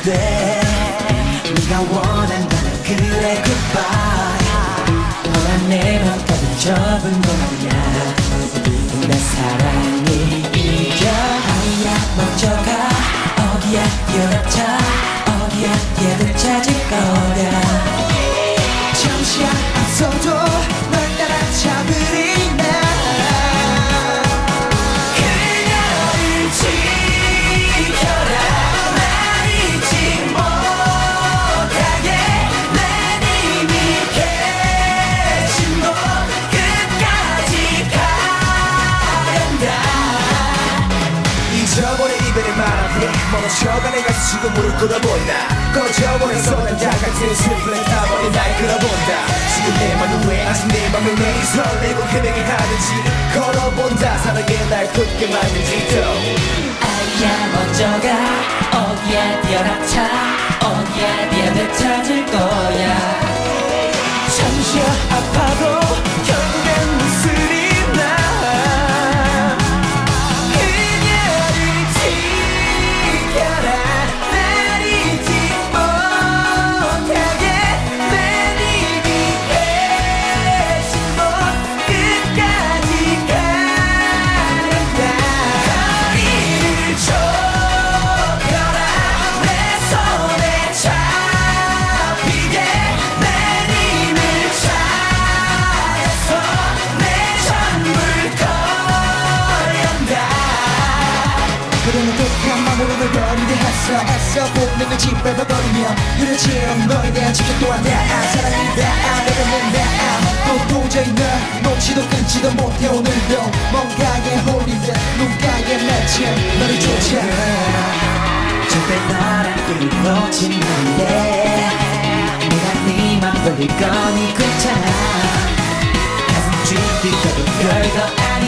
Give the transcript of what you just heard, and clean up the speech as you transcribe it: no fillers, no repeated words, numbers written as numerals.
돼. 네가 원한다면 그래 goodbye. 너란 내 맘 가득 접은 거야. 내 사랑이 이겨. 아이야 먼저 가. 어디야 뛰어닥쳐. 어디야 얘들 찾을 거야. 잠시야 앞서도 널 따라잡으리 나. 그녀를 지켜라. 날 잊지 못하게. 난 이미 계신 곳 끝까지 가련다. 잊어버려 이별의 말 앞에 멈춰가. 내가 지금 무릎 꿇어본다. 꺼져버려서 난 다 같은 슬픔에 타버린 날 끌어본다. 지금 내 맘은 왜 아직 내 맘을 왜 설레고 헤매게 하는지 걸어본다. 사랑에 날 굳게 만든지도. 아이야 먼저 가. 어디야 뛰어닥쳐. 어디야 네들 찾을 거야. 잠시야 아파도 결국엔 웃으리 나. 그녀를 지켜라. 날 잊지 못하게. 난 이미 계신 곳 끝까지 가련다. 거리를 좁혀라. 내 손에 잡히게. 내 힘을 차여서 내 전부를 걸련다. 그러는 독한 맘으로 널 버리려 애써 보내는 집 밟아버리며 흐려지는 너에 대한 집착 또한 다 사랑이 다 내려는 또 도저히 널 놓지도 끊지도 못해. 오늘도 뭔가에 홀린 듯 눈가에 맺힌 너를 쫓아. 절대 너란 길 놓치면 안돼. 내가 네 맘 돌릴 거니 괜찮아. 가슴 쥐기도 별거 아니야.